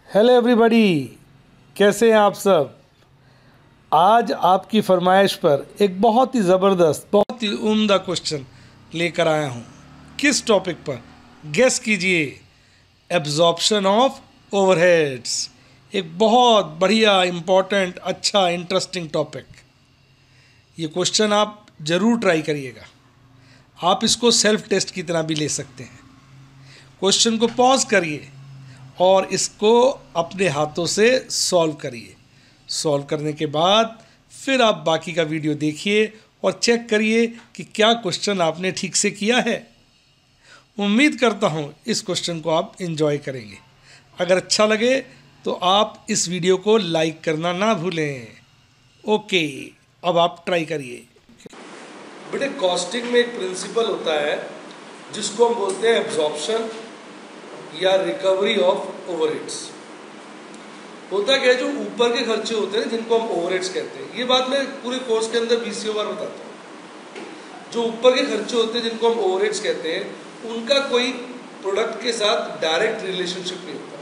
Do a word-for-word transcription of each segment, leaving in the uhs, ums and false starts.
Hello everybody, कैसे हैं आप सब। आज आपकी फरमाइश पर एक बहुत ही ज़बरदस्त, बहुत ही उम्दा क्वेश्चन लेकर आया हूँ। किस टॉपिक पर? गेस कीजिए। Absorption of overheads. एक बहुत बढ़िया, इम्पोर्टेंट, अच्छा, इंटरेस्टिंग टॉपिक। ये क्वेश्चन आप ज़रूर ट्राई करिएगा। आप इसको सेल्फ टेस्ट की तरह भी ले सकते हैं। क्वेश्चन को पॉज करिए और इसको अपने हाथों से सॉल्व करिए। सॉल्व करने के बाद फिर आप बाकी का वीडियो देखिए और चेक करिए कि क्या क्वेश्चन आपने ठीक से किया है। उम्मीद करता हूँ इस क्वेश्चन को आप एंजॉय करेंगे। अगर अच्छा लगे तो आप इस वीडियो को लाइक करना ना भूलें। ओके, अब आप ट्राई करिए। बेटे, कॉस्टिंग में एक प्रिंसिपल होता है जिसको हम बोलते हैं एब्जॉर्प्शन या रिकवरी ऑफ ओवरहेड्स। होता क्या है, जो ऊपर के खर्चे होते हैं जिनको हम ओवरहेड्स कहते हैं, ये बात मैं पूरे कोर्स के अंदर बीस बार बताता हूँ। जो ऊपर के खर्चे होते हैं जिनको हम ओवरहेड्स कहते हैं, उनका कोई प्रोडक्ट के साथ डायरेक्ट रिलेशनशिप नहीं होता।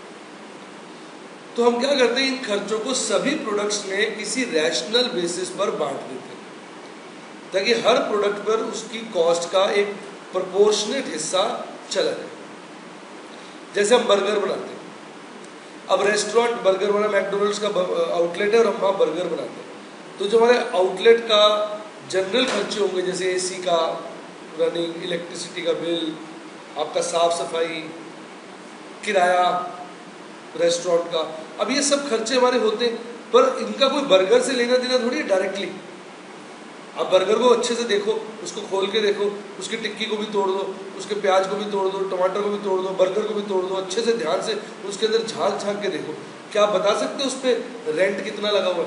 तो हम क्या करते हैं, इन खर्चों को सभी प्रोडक्ट्स में किसी रैशनल बेसिस पर बांट देते हैं ताकि हर प्रोडक्ट पर उसकी कॉस्ट का एक प्रोपोर्शनेट हिस्सा चला जाए। जैसे हम बर्गर बनाते हैं, अब रेस्टोरेंट बर्गर बना, मैकडोनल्ड्स का आउटलेट है और हम वहाँ बर्गर बनाते हैं, तो जो हमारे आउटलेट का जनरल खर्चे होंगे, जैसे एसी का रनिंग, इलेक्ट्रिसिटी का बिल, आपका साफ सफाई, किराया रेस्टोरेंट का, अब ये सब खर्चे हमारे होते हैं। पर इनका कोई बर्गर से लेना देना थोड़ी है डायरेक्टली। आप बर्गर को अच्छे से देखो, उसको खोल के देखो, उसकी टिक्की को भी तोड़ दो, उसके प्याज को भी तोड़ दो, टमाटर को भी तोड़ दो, बर्गर को भी तोड़ दो, अच्छे से ध्यान से उसके अंदर झांक झांक के देखो। क्या आप बता सकते हो उस पर रेंट कितना लगा हुआ है?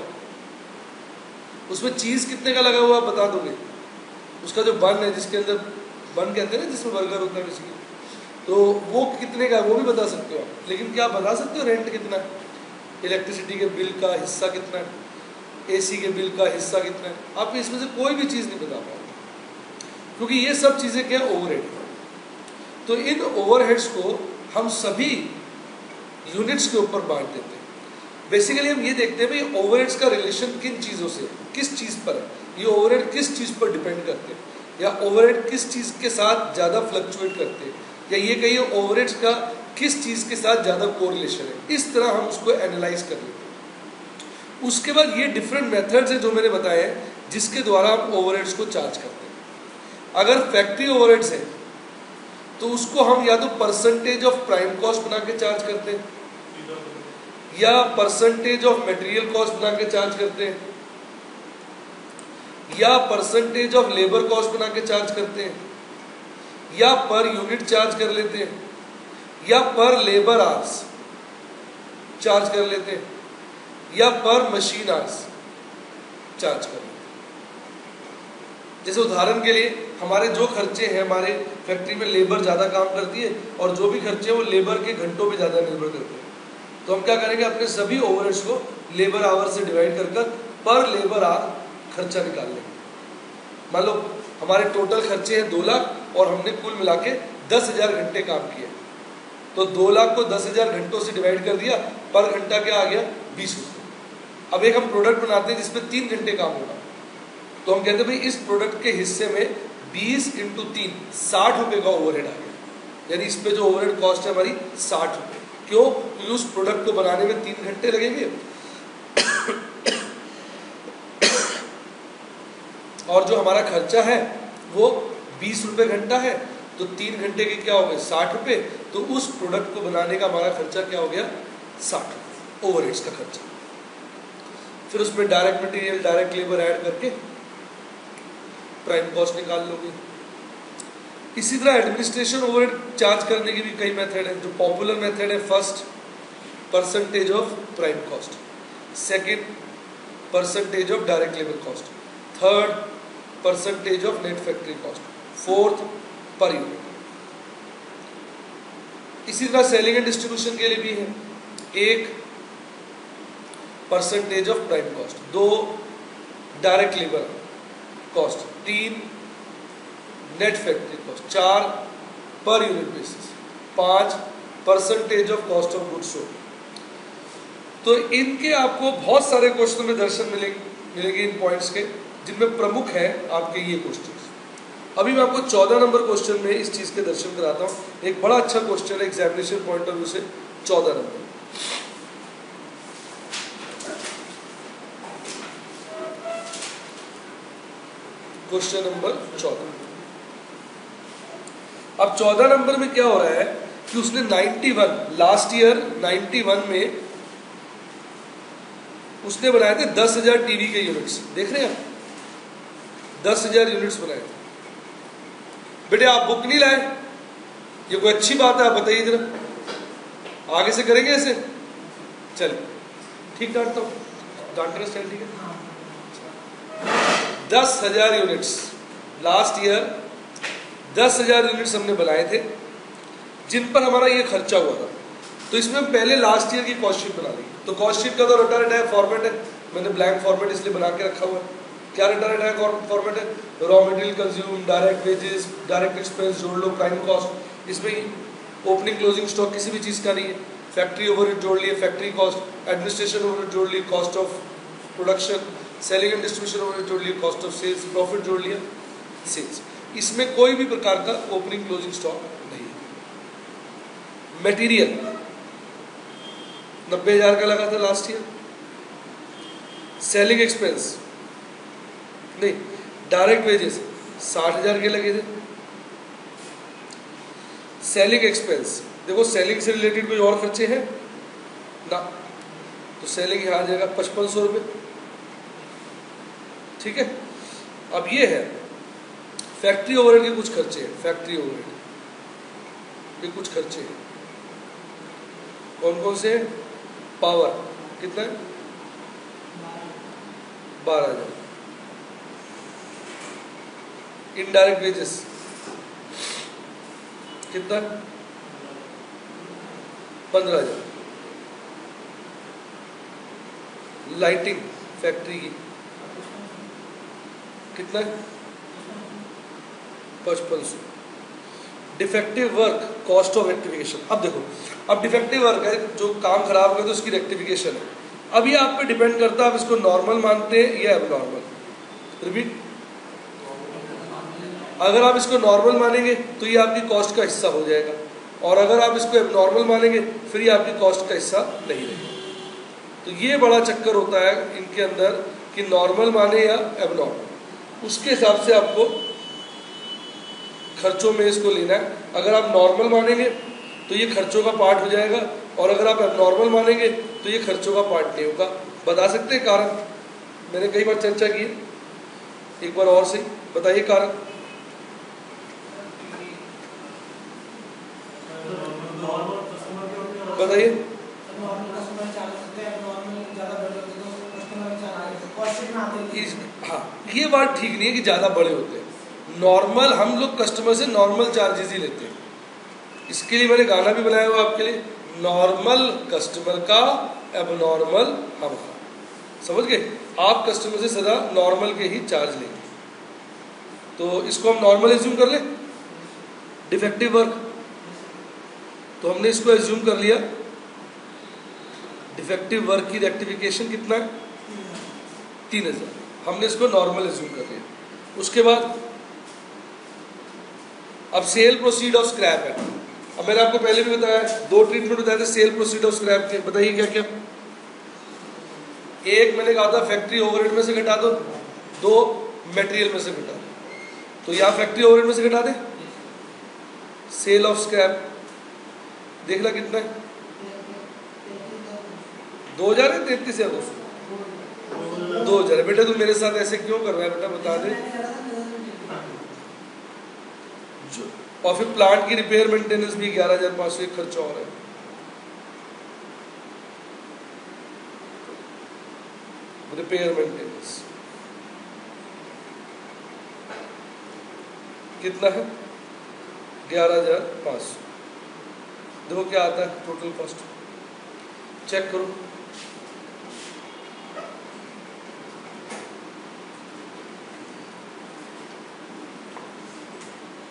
उसमें चीज कितने का लगा हुआ है बता दोगे? उसका जो बन है, जिसके अंदर बन कहते हैं ना, जिसमें बर्गर होता है बेसिकली, तो वो कितने का है वो भी बता सकते हो आप। लेकिन क्या आप बता सकते हो रेंट कितना है, इलेक्ट्रिसिटी के बिल का हिस्सा कितना है, एसी के बिल का हिस्सा कितना है? आप इसमें से कोई भी चीज़ नहीं बता पाओगे, क्योंकि ये सब चीज़ें क्या है, ओवरहेड। तो इन ओवरहेड्स को हम सभी यूनिट्स के ऊपर बांट देते हैं। बेसिकली हम ये देखते हैं भाई ओवरहेड्स का रिलेशन किन चीज़ों से, किस चीज़ पर है, ये ओवरहेड किस चीज़ पर डिपेंड करते हैं, या ओवरहेड किस चीज़ के साथ ज़्यादा फ्लक्चुएट करते हैं, या ये कहिए ओवरहेड्स का किस चीज़ के साथ ज़्यादा कोरिलेशन है। इस तरह हम उसको एनालाइज कर लेते हैं। उसके बाद ये डिफरेंट मेथड्स हैं जो मैंने बताए हैं, जिसके द्वारा हम ओवरहेड्स को चार्ज करते हैं। अगर फैक्ट्री ओवरहेड्स है तो उसको हम या तो परसेंटेज ऑफ प्राइम कॉस्ट बना के चार्ज करते हैं, या परसेंटेज ऑफ मटेरियल कॉस्ट बना के चार्ज करते हैं, या परसेंटेज ऑफ लेबर कॉस्ट बना के चार्ज करते हैं, या पर यूनिट चार्ज कर लेते हैं, या पर लेबर आवर्स चार्ज कर लेते हैं, या पर मशीन आवर्स चार्ज कर। जैसे उदाहरण के लिए हमारे जो खर्चे हैं, हमारे फैक्ट्री में लेबर ज़्यादा काम करती है और जो भी खर्चे हैं वो लेबर के घंटों पे ज़्यादा निर्भर करते हैं, तो हम क्या करेंगे, अपने सभी ओवरहेड्स को लेबर आवर से डिवाइड कर कर पर लेबर आवर खर्चा निकाल लेंगे। मान लो हमारे टोटल खर्चे हैं दो लाख और हमने कुल मिला के दस हज़ार घंटे काम किया, तो दो लाख को दस हज़ार घंटों से डिवाइड कर दिया, पर घंटा क्या आ गया, बीस रुपये। अब एक हम प्रोडक्ट बनाते हैं जिसमें तीन घंटे काम होगा, तो हम कहते हैं भाई इस प्रोडक्ट के हिस्से में बीस इंटू तीन साठ रुपये का ओवरहेड आ गया, यानी इस पे जो ओवरहेड कॉस्ट है हमारी साठ रुपये। क्यों? क्योंकि उस प्रोडक्ट को बनाने में तीन घंटे लगेंगे और जो हमारा खर्चा है वो बीस रुपये घंटा है, तो तीन घंटे के क्या हो गए, साठ रुपये। तो उस प्रोडक्ट को बनाने का हमारा खर्चा क्या हो गया, साठ रुपये ओवरहेड्स का खर्चा। फिर उसमें direct material, direct labour add करके प्राइम कॉस्ट निकाल लोगे। इसी तरह एडमिनिस्ट्रेशन ओवरहेड चार्ज करने की भी कई मेथड है। जो पॉपुलर मेथड है, first percentage of prime cost, second percentage of direct labour cost, third percentage of net factory cost, fourth per unit. इसी तरह सेलिंग एंड डिस्ट्रीब्यूशन के लिए भी है, एक परसेंटेज ऑफ प्राइम कॉस्ट, दो डायरेक्ट लेबर कॉस्ट, तीन नेट फैक्ट्री कॉस्ट, चार पर यूनिट बेसिस, पांच percentage of cost of goods sold, तो इनके आपको बहुत सारे क्वेश्चन में दर्शन मिलेंगे मिलेंगे इन पॉइंट्स के, जिनमें प्रमुख है आपके ये क्वेश्चन। अभी मैं आपको चौदह नंबर क्वेश्चन में इस चीज़ के दर्शन कराता हूँ। एक बड़ा अच्छा क्वेश्चन है एग्जामिनेशन पॉइंट ऑफ व्यू से, चौदह नंबर। क्वेश्चन नंबर चौदह। अब चौदह नंबर में क्या हो रहा है कि उसने इक्यानवे लास्ट ईयर इक्यानवे में उसने बनाए थे दस हजार टीवी के यूनिट्स। देख रहे हैं आप, दस हजार यूनिट्स बनाए थे। बेटे आप बुक नहीं लाए, ये कोई अच्छी बात है? आप बताइए जरा, आगे से करेंगे ऐसे? चलिए ठीक डांटता हूँ, डांटना स्टाइल ठीक है। दस हजार यूनिट्स लास्ट ईयर, दस हजार यूनिट्स हमने बनाए थे, जिन पर हमारा ये खर्चा हुआ था। तो इसमें हम पहले लास्ट ईयर की कॉस्ट शीट बना ली। तो कॉस्ट शीट का तो रटा रटाया फॉर्मेट है, मैंने ब्लैंक फॉर्मेट इसलिए बना के रखा हुआ है। क्या रटा रटाया फॉर्मेट है? Raw material consume, direct wages, direct expense जोड़ लो, प्राइम कॉस्ट। इसमें ओपनिंग क्लोजिंग स्टॉक किसी भी चीज़ का नहीं है। फैक्ट्री ओवरहेड जोड़ लिए, फैक्ट्री कॉस्ट, एडमिनिस्ट्रेशन ओवरहेड जोड़ लिए, cost of production, selling and distribution overhead जोड़ लिए, कॉस्ट ऑफ सेल्स, प्रॉफिट जोड़ लिया, सेल्स। इसमें कोई भी प्रकार का ओपनिंग क्लोजिंग स्टॉक नहीं है। मटेरियल नब्बे हजार का लगा था लास्ट ईयर। सेलिंग एक्सपेंस नहीं, डायरेक्ट वेजेस साठ हजार के लगे थे। सेलिंग एक्सपेंस देखो, सेलिंग से रिलेटेड कोई और खर्चे हैं ना, तो सेलिंग यहाँ आ जाएगा पचपन सौ रुपये। ठीक है। अब ये है फैक्ट्री ओवरहेड के कुछ खर्चे हैं। फैक्ट्री ओवरहेड के कुछ खर्चे हैं, कौन कौन से हैं? पावर कितना है? बारह हजार। इनडायरेक्ट वेजेस कितना? पंद्रह हजार। लाइटिंग फैक्ट्री की कितना है? पचपन सौ। Defective work, cost of rectification. अब देखो, अब डिफेक्टिव वर्क है, जो काम खराब हो गया तो उसकी रेक्टिफिकेशन है। अब ये आप पे डिपेंड करता है आप इसको नॉर्मल मानते हैं या एबनॉर्मल। रिपीट, अगर आप इसको नॉर्मल मानेंगे तो ये आपकी कॉस्ट का हिस्सा हो जाएगा, और अगर आप इसको एबनॉर्मल मानेंगे फिर ये आपकी कॉस्ट का हिस्सा नहीं रहेगा। तो ये बड़ा चक्कर होता है इनके अंदर कि नॉर्मल माने या एबनॉर्मल, उसके हिसाब से आपको खर्चों में इसको लेना है। अगर आप नॉर्मल मानेंगे तो ये खर्चों का पार्ट हो जाएगा, और अगर आप एबनॉर्मल मानेंगे तो ये खर्चों का पार्ट नहीं होगा। बता सकते हैं कारण? मैंने कई बार चर्चा की, एक बार और सही बताइए कारण। बताइए। हाँ, ये बात ठीक नहीं है कि ज़्यादा बड़े होते हैं। नॉर्मल हम लोग कस्टमर से नॉर्मल चार्जेस ही लेते हैं। इसके लिए मैंने गाना भी बनाया हुआ आपके लिए, नॉर्मल कस्टमर का एबनॉर्मल हमारा। समझ गए? आप कस्टमर से सदा नॉर्मल के ही चार्ज लेंगे। तो इसको हम नॉर्मल एज्यूम कर ले। डिफेक्टिव वर्क तो हमने इसको एज्यूम कर लिया। डिफेक्टिव वर्क की रेक्टिफिकेशन कितना है? तीन हजार। हमने इसको नॉर्मल एज्यूम कर लिया। उसके बाद अब सेल प्रोसीड ऑफ स्क्रैप है। अब मैंने आपको पहले भी बताया, दो ट्रीटमेंट बताए थे सेल प्रोसीड ऑफ स्क्रैप के। बताइए क्या क्या? एक मैंने कहा था फैक्ट्री ओवरहेड में से घटा दो, दो मटेरियल में से घटा दो। तो यहाँ फैक्ट्री ओवरहेड में से घटा दे, सेल ऑफ स्क्रैप देख ला कितना है? दो हजार है, तैतीस है, दो दो हजार। बेटा तू मेरे साथ ऐसे क्यों कर रहा है बेटा, बता दे। और फिर प्लांट की रिपेयर मेंटेनेंस भी ग्यारह हजार पाँच सौ एक खर्चा हो रहा है। रिपेयर मेंटेनेंस कितना है? ग्यारह हजार पाँच सौ। देखो क्या आता है टोटल कॉस्ट, चेक करो।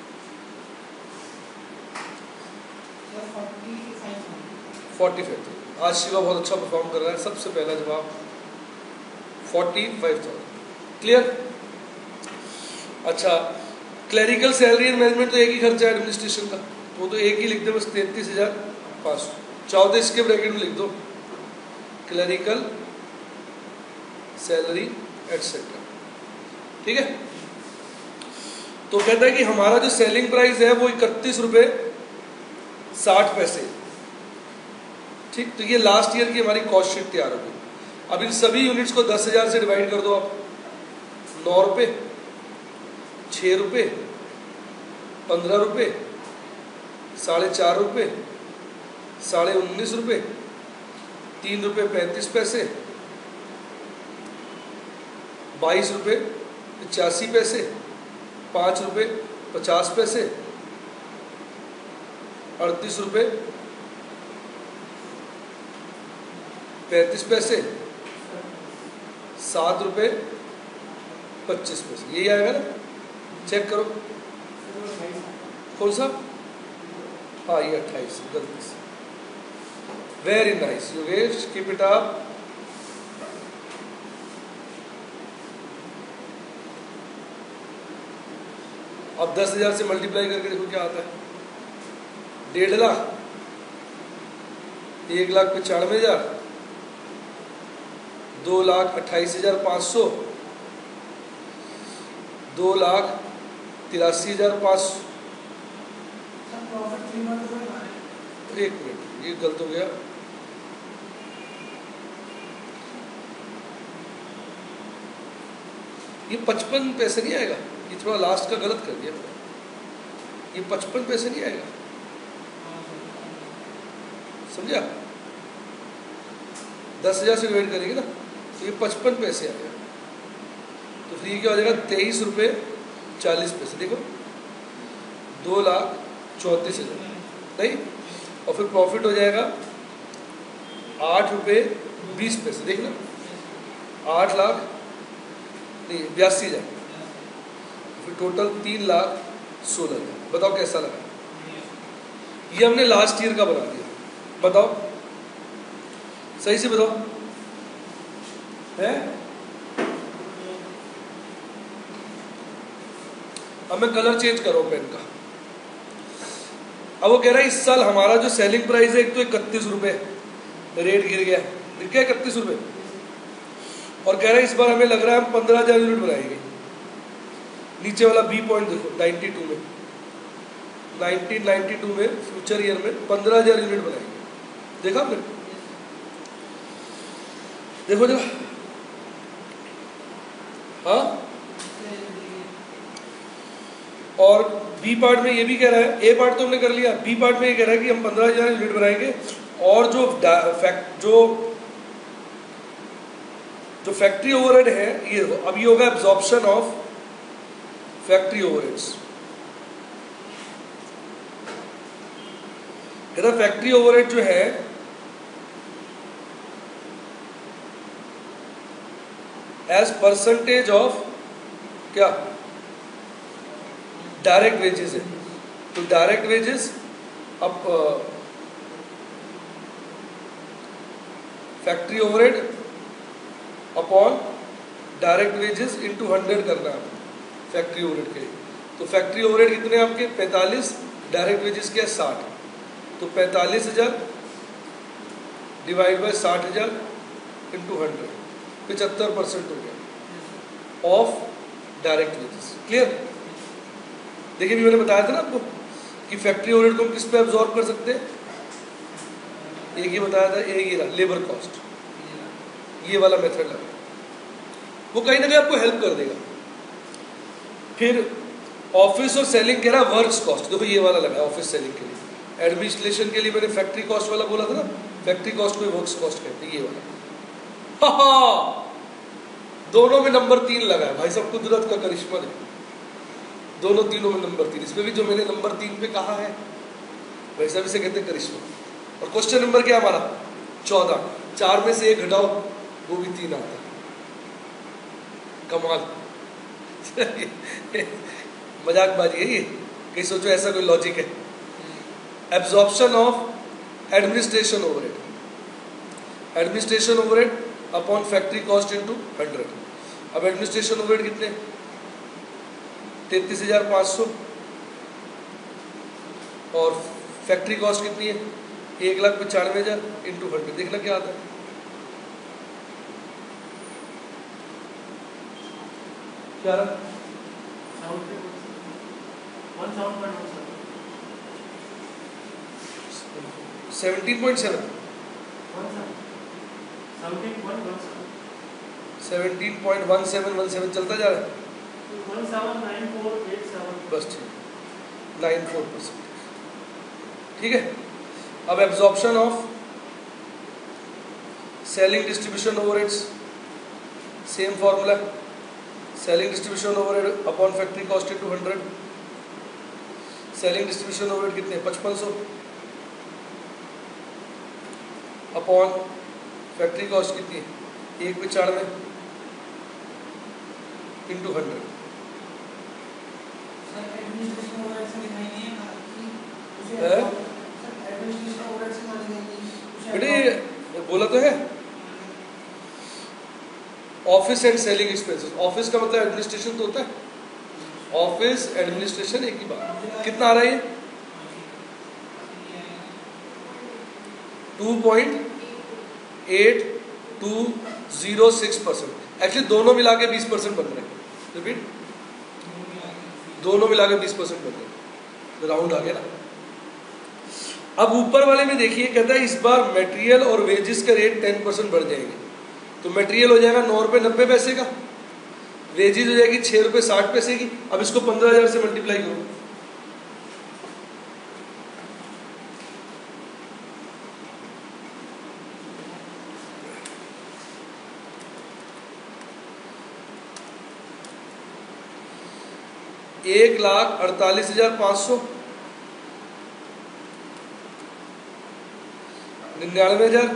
Forty five. आज शिवा बहुत अच्छा परफॉर्म कर रहा है। सबसे पहला जवाब फोर्टी फाइव थाउजेंड। क्लियर? अच्छा, क्लरिकल सैलरी एंड मैनेजमेंट तो एक ही खर्चा है एडमिनिस्ट्रेशन का, वो तो एक ही लिख दो बस, तैंतीस हजार पाँच सौ। चाहो तो इसके ब्रैकेट में लिख दो क्लरिकल सैलरी एटसेट्रा। ठीक है? तो कहता है कि हमारा जो सेलिंग प्राइस है वो इकतीस रुपये साठ पैसे। ठीक, तो ये लास्ट ईयर की हमारी कॉस्ट शीट तैयार हो गई। अब इन सभी यूनिट्स को दस हजार से डिवाइड कर दो आप। नौ रुपये, छः रुपये, पंद्रह रुपये, साढ़े चार रुपये, साढ़े उन्नीस रुपये, तीन रुपये पैंतीस पैसे, बाईस रुपये पचासी पैसे, पाँच रुपये पचास पैसे, अड़तीस रुपये पैंतीस पैसे, सात रुपये पच्चीस पैसे। यही आएगा ना? चेक करो कौन सा। हाँ, ये अट्ठाईस, गलती से। Very nice Yogesh, keep it up. अब दस हजार से मल्टीप्लाई करके देखो क्या आता है। डेढ़ लाख, एक लाख पचानवे हजार, दो लाख अट्ठाईस हजार पाँच सौ, दो लाख तिरासी हजार पाँच सौ। एक मिनट, ये गलत हो गया। ये पचपन पैसे नहीं आएगा, ये थोड़ा लास्ट का गलत कर दिया। ये पचपन पैसे नहीं आएगा, समझा? दस हजार से डिवाइड करेंगे ना तो ये पचपन पैसे आएगा। तो फिर ये क्या हो जाएगा? तेईस रुपये चालीस पैसे। देखो, दो लाख चौंतीस हजार नहीं, और फिर प्रॉफिट हो जाएगा आठ रुपये बीस पैसे। देखना, आठ लाख नहीं बयासी हजार, फिर टोटल तीन लाख सोलह हजार। बताओ कैसा लगा? ये हमने लास्ट ईयर का बना दिया। बताओ, सही से बताओ है? अब मैं कलर चेंज कर रहा हूं पेन का। अब वो कह रहा है इस साल हमारा जो सेलिंग प्राइस है एक तो इकतीस रुपए, रेट गिर गया, दिख गया इकतीस रुपए, और कह रहा है इस बार हमें लग रहा है हम पंद्रह हजार यूनिट बनाएंगे। नीचे वाला बी पॉइंट देखो, बानवे में, नाइनटीन नाइंटी टू में फ्यूचर ईयर में पंद्रह हजार यूनिट बनाएंगे। देखा आपने? देखो जरा, हाँ। और बी पार्ट में ये भी कह रहा है, ए पार्ट तो हमने कर लिया, बी पार्ट में ये कह रहा है कि हम पंद्रह हजार यूनिट बनाएंगे, और जो फैक्ट जो जो फैक्ट्री ओवरहेड है ये अब ये होगा एब्जॉर्प्शन ऑफ फैक्ट्री ओवरहेड्स। कहता फैक्ट्री ओवरहेड जो है एज परसेंटेज ऑफ क्या? डायरेक्ट वेजेस है। तो डायरेक्ट वेजेस अब factory overhead upon direct wages into hundred करना है फैक्ट्री ओवरहेड के लिए। तो फैक्ट्री ओवरहेड कितने आपके? पैंतालीस, डायरेक्ट वेजेस क्या? साठ। तो पैंतालीस हजार डिवाइड बाय साठ हजार इंटू हंड्रेड, पचहत्तर परसेंट हो गया ऑफ डायरेक्ट वेजेस। क्लियर? देखिए, भी मैंने बताया था ना आपको कि फैक्ट्री ओवरहेड को हम किस पे एब्जॉर्ब कर सकते हैं। एक ही बताया था, एक ही रहा लेबर कॉस्ट, ये वाला मेथड लगा, वो कहीं ना कहीं आपको हेल्प कर देगा। फिर ऑफिस और सेलिंग कह रहा है वर्क्स कॉस्ट, देखो ये वाला लगा ऑफिस सेलिंग के लिए। एडमिनिस्ट्रेशन के लिए मैंने फैक्ट्री कॉस्ट वाला बोला था ना, फैक्ट्री कॉस्ट को वर्क्स कॉस्ट कहते हैं, ये वाला। हा, दोनों में नंबर तीन लगा है भाई साहब, कुदरत का करिश्मा है, दोनों तीनों में नंबर तीन। इसमें भी जो मैंने नंबर तीन पे कहा है वैसा भी से कहते हैं करिश्मा। और क्वेश्चन नंबर क्या हमारा? चौदह। चार में से एक घटाओ वो भी तीन आता है। कमाल मजाकबाजी है ये, कहीं सोचो ऐसा कोई लॉजिक है। Absorption of administration overhead, administration overhead upon factory cost into hundred. अब एडमिनिस्ट्रेशन ओवरहेड कितने, तैतीस हजार पाँच सौ, और फैक्ट्री कॉस्ट कितनी है, एक लाख पचानवे हजार इंटू हंड्रेड। देखना क्या आता है, क्या रहा, seventeen point seven seventeen point one seven one seven चलता जा रहा है, बस ठीक, नाइन फोर परसेंट। ठीक है। अब absorption of selling distribution overheads, same formula, selling distribution overhead upon factory cost into hundred. Selling distribution overhead कितने, पचपन सौ अपॉन फैक्ट्री कॉस्ट कितनी है, एक पचानवे इंटू हंड्रेड। बेटे बोला तो है, office and selling expenses. Office का मतलब एडमिनिस्ट्रेशन तो होता है, ऑफिस एडमिनिस्ट्रेशन एक ही बात। कितना आ रहा है ये, two point eight two zero six percent. Actually दोनों मिला के बीस परसेंट बन रहे हैं, रिपीट, दोनों मिला के बीस परसेंट बन रहे हैं, राउंड आ गया ना। अब ऊपर वाले में देखिए, कहता है इस बार मटेरियल और वेजेस का रेट टेन परसेंट बढ़ जाएंगे। तो मटेरियल हो जाएगा नौ रुपये नब्बे पैसे का, वेजेस हो जाएगी छः रुपये साठ पैसे की। अब इसको पंद्रह हजार से मल्टीप्लाई करो, एक लाख अड़तालीस हजार पाँच सौ, निन्यानवे हजार,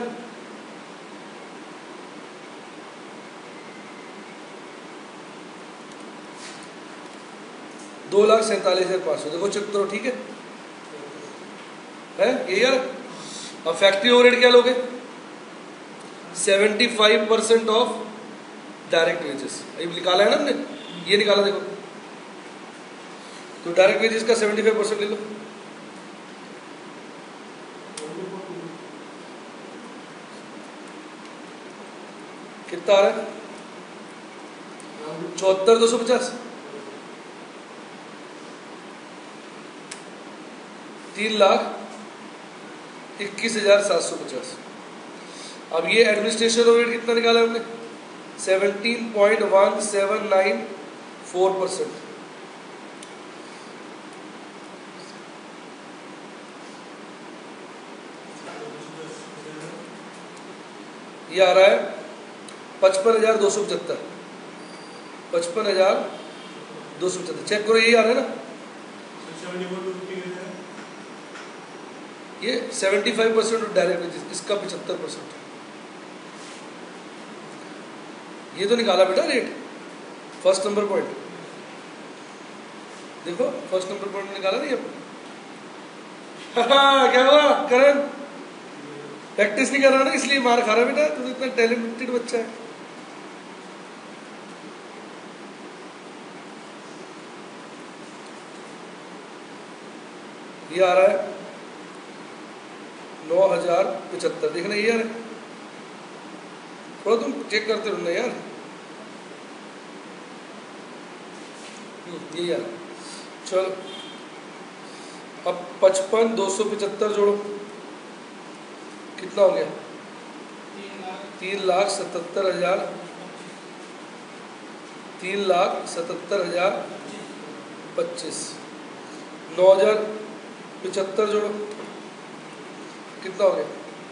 दो लाख सैंतालीस हजार पाँच सौ। देखो चेक करो, ठीक है है ये यार। अब फैक्ट्री ओवरहेड क्या लोगे, seventy five percent of direct wages, ये निकाला है ना हमने, ये निकाला देखो। तो डायरेक्ट वेजेस का सेवेंटी फाइव परसेंट ले लो, कितना आ रहा है, चौहत्तर दो सौ पचास, तीन लाख इक्कीस हजार सात सौ पचास। अब ये एडमिनिस्ट्रेशन ओवरहेड कितना निकाला हमने, seventeen point one seven nine four percent. ये आ रहा है पचपन हजार दो सौ पचहत्तर, पचपन हजार दो सौ पचहत्तर। चेक करो, यही आ रहा है ना, ये seventy five percent direct wages, इसका पचहत्तर परसेंट। ये तो निकाला बेटा रेट, फर्स्ट नंबर पॉइंट देखो, फर्स्ट नंबर पॉइंट निकाला नहीं अब। क्या हुआ करण, प्रैक्टिस नहीं कर रहा ना, इसलिए मार खा रहा बेटा, तू तो इतना टैलेंटेड बच्चा है। ये आ रहा है नौ हजार पचहत्तर, देखना ये यार, थोड़ा तुम चेक करते रहना यार। ये यार चलो, अब पचपन दो सौ पचहत्तर जोड़ो, कितना हो गया, तीन लाख सतहत्तर हजार, तीन लाख सतहत्तर हजार पच्चीस, नौ हजार पचहत्तर जोड़ो, कितना हो गया,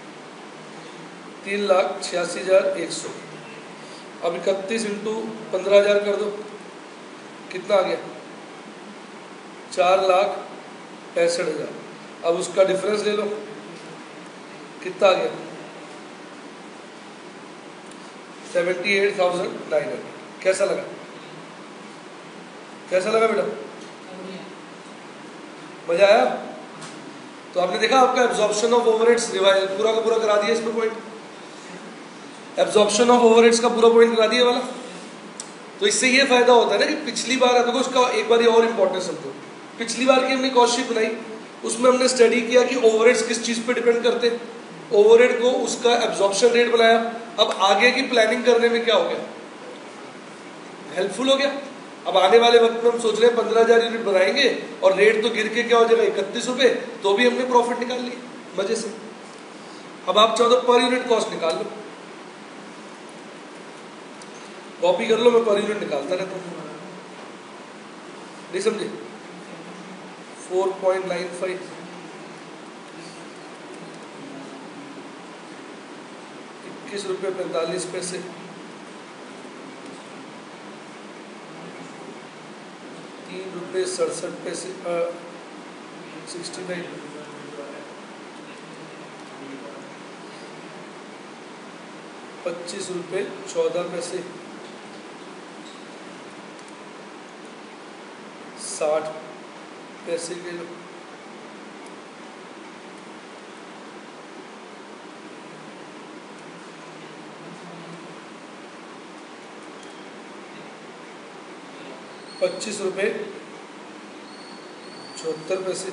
तीन लाख छियासी हजार एक सौ। अब इकतीस इंटू पंद्रह हजार कर दो, कितना आ गया, चार लाख पैंसठ हजार। अब उसका डिफरेंस ले लो, कितना आ गया, seventy eight thousand nine hundred. कैसा लगा, कैसा लगा बेटा, मजा आया? तो आपने देखा आपका एब्जॉर्प्शन ऑफ ओवरहेड्स रिवाइज पूरा का पूरा करा दिया इसमें पॉइंट। एब्जॉर्प्शन ऑफ ओवरहेड्स का पूरा पॉइंट करा दिया वाला। तो इससे ये फायदा होता है ना कि पिछली बार देखो उसका एक बार ये और इंपॉर्टेंट समझो, पिछली बार की हमने कॉस्ट शीट बनाई, उसमें हमने स्टडी किया कि ओवरहेड्स किस चीज पे डिपेंड करते हैं, ओवरहेड को उसका एब्जॉर्प्शन रेट बनाया। अब आगे की प्लानिंग करने में क्या हो गया, हेल्पफुल हो गया। अब आने वाले वक्त में हम सोच रहे हैं पंद्रह हजार यूनिट बनाएंगे और रेट तो गिर के क्या हो जाएगा इकतीस रुपए, तो भी हमने प्रॉफिट निकाल लिया मजे से। अब आप चाहो तो पर यूनिट कॉस्ट निकाल लो, कॉपी कर लो, मैं पर यूनिट निकालता रहता हूँ, नहीं समझे। फोर पॉइंट नाइन फाइव इक्कीस रुपये पैंतालीस पैसे, तीन रुपये सड़सठ पैसे, सिक्सटी नाइन, पच्चीस रुपये चौदह पैसे, साठ पैसे किलो, पच्चीस रुपये चौहत्तर पैसे,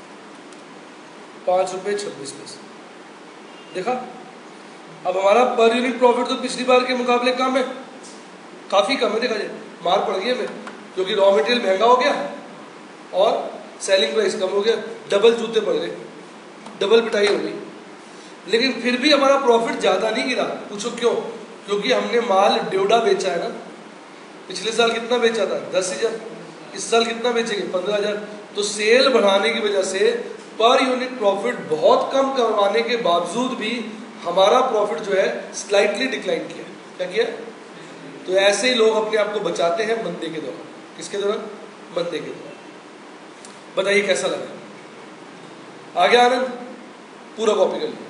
पाँच रुपये छब्बीस पैसे। देखा, अब हमारा पर यूनिट प्रॉफिट तो पिछली बार के मुकाबले कम है, काफ़ी कम है। देखा जाए मार पड़ गई हमें, क्योंकि रॉ मटेरियल महंगा हो गया और सेलिंग प्राइस कम हो गया, डबल जूते पड़ गए, डबल पिटाई हो गई। लेकिन फिर भी हमारा प्रॉफिट ज़्यादा नहीं गिरा। पूछो क्यों? क्योंकि हमने माल ड्योडा बेचा है ना। पिछले साल कितना बेचा था? दस हजार। इस साल कितना बेचेंगे? पंद्रह हजार। तो सेल बढ़ाने की वजह से पर यूनिट प्रॉफिट बहुत कम करवाने के बावजूद भी हमारा प्रॉफिट जो है स्लाइटली डिक्लाइन किया। क्या किया? तो ऐसे ही लोग अपने आप को बचाते हैं मंदे के दौरान। किसके दौरान? मंदे के दौरान। बताइए कैसा लगा? आगे आनंद पूरा कॉपी कर लिया।